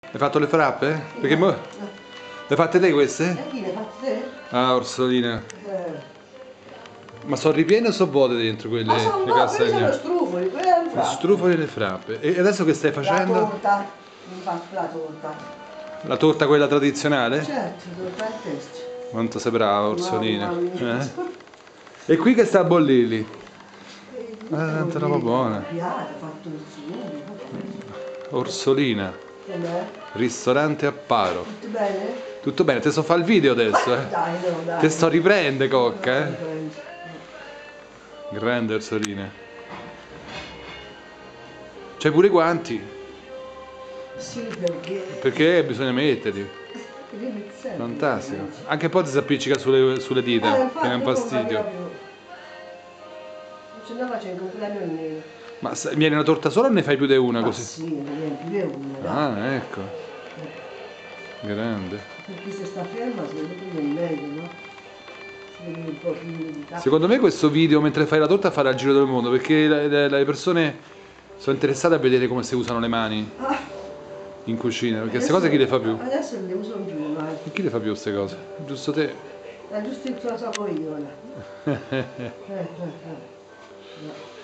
Hai fatto le frappe? Perché no. le hai fatte te queste? Chi le hai fatte te? Ah, Orsolina. Eh. Ma sono ripiene o sono vuote dentro quelle Ma sono le no, quelli sono castagne? strufoli, quelli erano Le frappe. strufole e le frappe. E adesso che stai La facendo? torta, mi fa la torta. La torta quella tradizionale? Certo, torta al testo. Quanto sei brava, Mamma Orsolina. mia. E qui che sta a bollirli? Tanta roba Tanta buona. piada, fatto il sugo. Orsolina, Com'è? ristorante a Paro. Tutto bene? Tutto bene, te so fare il video adesso, eh? Dai, no, dai. Te sto riprende, cocca, eh? Prendi. Grande Orsolina. C'hai pure i guanti, Sì, perché... perché bisogna metterli. Devi sempre. Fantastico. Anche poi ti si appiccica sulle dita, che Infatti, è un non fastidio. proprio. Non ce la faccio il compleanno nero. Ma viene una torta sola o ne fai più di una Ma così? sì, ne viene più di una, dai. Ah, ecco. Grande. Perché se sta ferma si vede più meglio, no? Si vede un po' più di tappa. Secondo me questo video mentre fai la torta farà il giro del mondo perché le persone sono interessate a vedere come si usano le mani Ah, in cucina, perché queste adesso- cose chi le fa più? Adesso non le uso più, ma E chi le fa più queste cose? Giusto te? è giusto il tuo sapo io, ora. No.